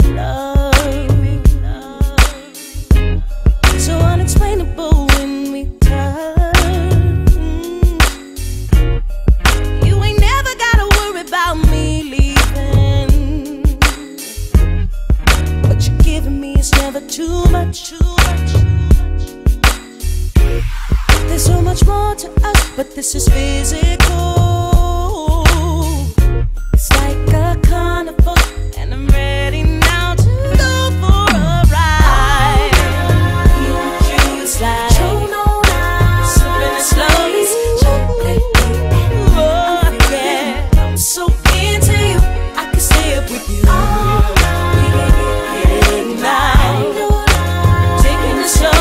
love. So unexplainable when we touch. You ain't never gotta worry about me leaving. What you're giving me is never too much. There's so much more to us, but this is physical. It's like a carnival, and I'm ready now to go for a ride. You slide, slipping it slowly. Oh yeah, I'm so into you, I can stay up with you all night, taking it slow.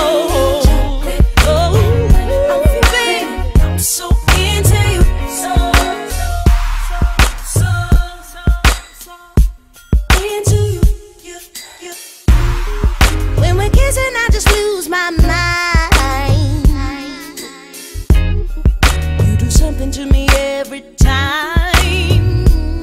I just lose my mind. You do something to me every time,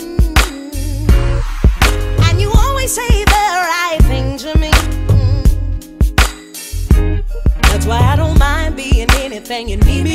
and you always say the right thing to me. That's why I don't mind being anything you need me